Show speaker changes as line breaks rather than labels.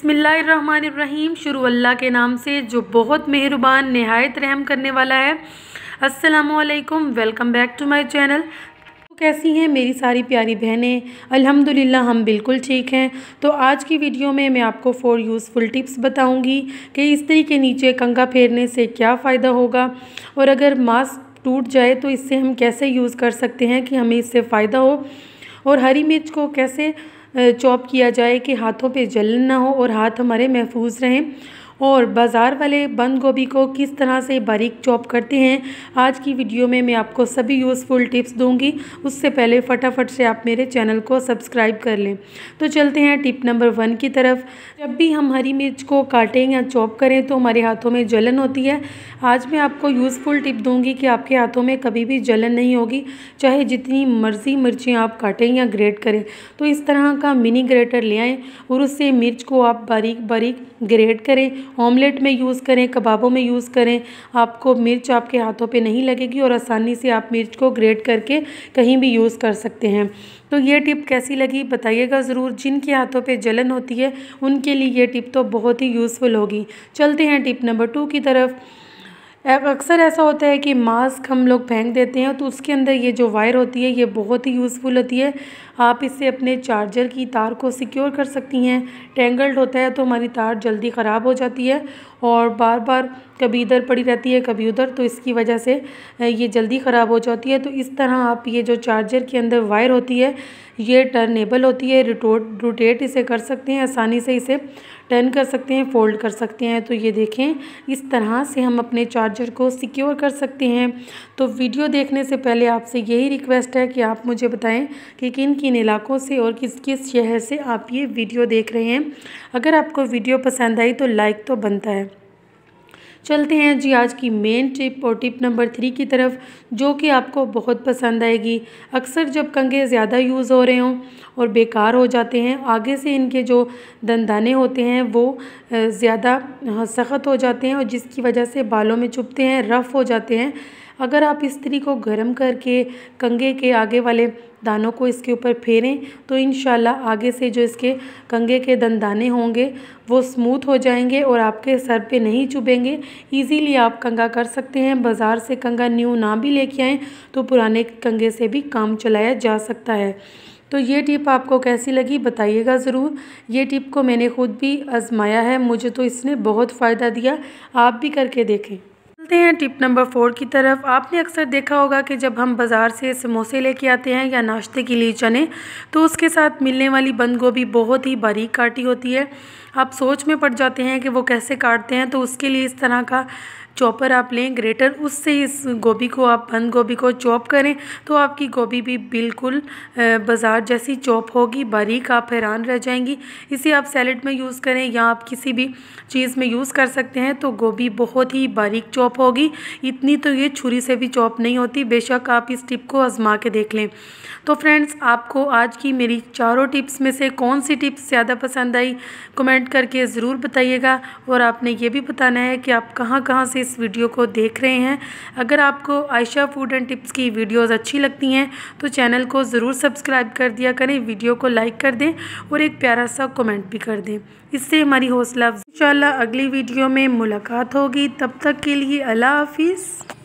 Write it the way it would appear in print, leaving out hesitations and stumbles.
बिस्मिल्लाहिर्रहमानिर्रहीम। शुरू अल्लाह के नाम से जो बहुत मेहरबान नहायत रहम करने वाला है। अस्सलामुअलैकुम, welcome back to my channel. कैसी हैं मेरी सारी प्यारी बहनें? अल्हम्दुलिल्लाह हम बिल्कुल ठीक हैं। तो आज की वीडियो में मैं आपको 4 यूज़फुल टिप्स बताऊंगी कि इस्त्री के नीचे कंघा फेरने से क्या फ़ायदा होगा, और अगर मास्क टूट जाए तो इससे हम कैसे यूज़ कर सकते हैं कि हमें इससे फ़ायदा हो, और हरी मिर्च को कैसे चॉप किया जाए कि हाथों पे जलन ना हो और हाथ हमारे महफूज रहें, और बाज़ार वाले बंद गोभी को किस तरह से बारीक चॉप करते हैं। आज की वीडियो में मैं आपको सभी यूज़फुल टिप्स दूंगी। उससे पहले फटाफट से आप मेरे चैनल को सब्सक्राइब कर लें। तो चलते हैं टिप नंबर 1 की तरफ। जब भी हम हरी मिर्च को काटें या चॉप करें तो हमारे हाथों में जलन होती है। आज मैं आपको यूज़फुल टिप दूंगी कि आपके हाथों में कभी भी जलन नहीं होगी, चाहे जितनी मर्ज़ी मिर्चें आप काटें या ग्रेट करें। तो इस तरह का मिनी ग्रेटर ले आएँ और उससे मिर्च को आप बारीक बारीक ग्रेट करें। ऑमलेट में यूज़ करें, कबाबों में यूज़ करें, आपको मिर्च आपके हाथों पे नहीं लगेगी और आसानी से आप मिर्च को ग्रेट करके कहीं भी यूज़ कर सकते हैं। तो ये टिप कैसी लगी बताइएगा ज़रूर। जिनके हाथों पे जलन होती है उनके लिए ये टिप तो बहुत ही यूज़फुल होगी। चलते हैं टिप नंबर 2 की तरफ। अक्सर ऐसा होता है कि मास्क हम लोग फेंक देते हैं तो उसके अंदर ये जो वायर होती है ये बहुत ही यूज़फुल होती है। आप इससे अपने चार्जर की तार को सिक्योर कर सकती हैं। टेंगल्ड होता है तो हमारी तार जल्दी ख़राब हो जाती है और बार बार कभी इधर पड़ी रहती है कभी उधर, तो इसकी वजह से ये जल्दी ख़राब हो जाती है। तो इस तरह आप ये जो चार्जर के अंदर वायर होती है ये टर्नेबल होती है, रोटेट इसे कर सकते हैं, आसानी से इसे टर्न कर सकते हैं, फोल्ड कर सकते हैं। तो ये देखें इस तरह से हम अपने चार्जर को सिक्योर कर सकते हैं। तो वीडियो देखने से पहले आपसे यही रिक्वेस्ट है कि आप मुझे बताएं कि किन किन इलाकों से और किस किस शहर से आप ये वीडियो देख रहे हैं। अगर आपको वीडियो पसंद आई तो लाइक तो बनता है। चलते हैं जी आज की मेन टिप और टिप नंबर 3 की तरफ, जो कि आपको बहुत पसंद आएगी। अक्सर जब कंघे ज़्यादा यूज़ हो रहे हों और बेकार हो जाते हैं, आगे से इनके जो दंदाने होते हैं वो ज़्यादा सख्त हो जाते हैं और जिसकी वजह से बालों में चुभते हैं, रफ़ हो जाते हैं। अगर आप इस्त्री को गर्म करके कंघे के आगे वाले दानों को इसके ऊपर फेरें तो इंशाल्लाह आगे से जो इसके कंघे के दंदाने होंगे वो स्मूथ हो जाएंगे और आपके सर पे नहीं चुभेंगे। इजीली आप कंघा कर सकते हैं। बाज़ार से कंघा न्यू ना भी लेके आएँ तो पुराने कंघे से भी काम चलाया जा सकता है। तो ये टिप आपको कैसी लगी बताइएगा ज़रूर। ये टिप को मैंने ख़ुद भी आजमाया है, मुझे तो इसने बहुत फ़ायदा दिया, आप भी करके देखें। चलते हैं टिप नंबर 4 की तरफ। आपने अक्सर देखा होगा कि जब हम बाज़ार से समोसे लेके आते हैं या नाश्ते के लिए चने, तो उसके साथ मिलने वाली बंद गोभी बहुत ही बारीक काटी होती है। आप सोच में पड़ जाते हैं कि वो कैसे काटते हैं। तो उसके लिए इस तरह का चॉपर आप लें, ग्रेटर, उससे इस गोभी को आप बंद गोभी को चॉप करें तो आपकी गोभी भी बिल्कुल बाज़ार जैसी चॉप होगी, बारीक, आप हैरान रह जाएंगी। इसे आप सैलेड में यूज़ करें या आप किसी भी चीज़ में यूज़ कर सकते हैं तो गोभी बहुत ही बारीक चॉप होगी। इतनी तो ये छुरी से भी चॉप नहीं होती। बेशक आप इस टिप को आजमा के देख लें। तो फ्रेंड्स, आपको आज की मेरी चारों टिप्स में से कौन सी टिप्स ज़्यादा पसंद आई कमेंट करके ज़रूर बताइएगा, और आपने ये भी बताना है कि आप कहाँ से इस वीडियो को देख रहे हैं। अगर आपको आयशा फूड एंड टिप्स की वीडियोस अच्छी लगती हैं तो चैनल को ज़रूर सब्सक्राइब कर दिया करें, वीडियो को लाइक कर दें और एक प्यारा सा कमेंट भी कर दें। इससे हमारी हौसला। इंशाल्लाह अगली वीडियो में मुलाकात होगी। तब तक के लिए अल्लाह हाफिज़।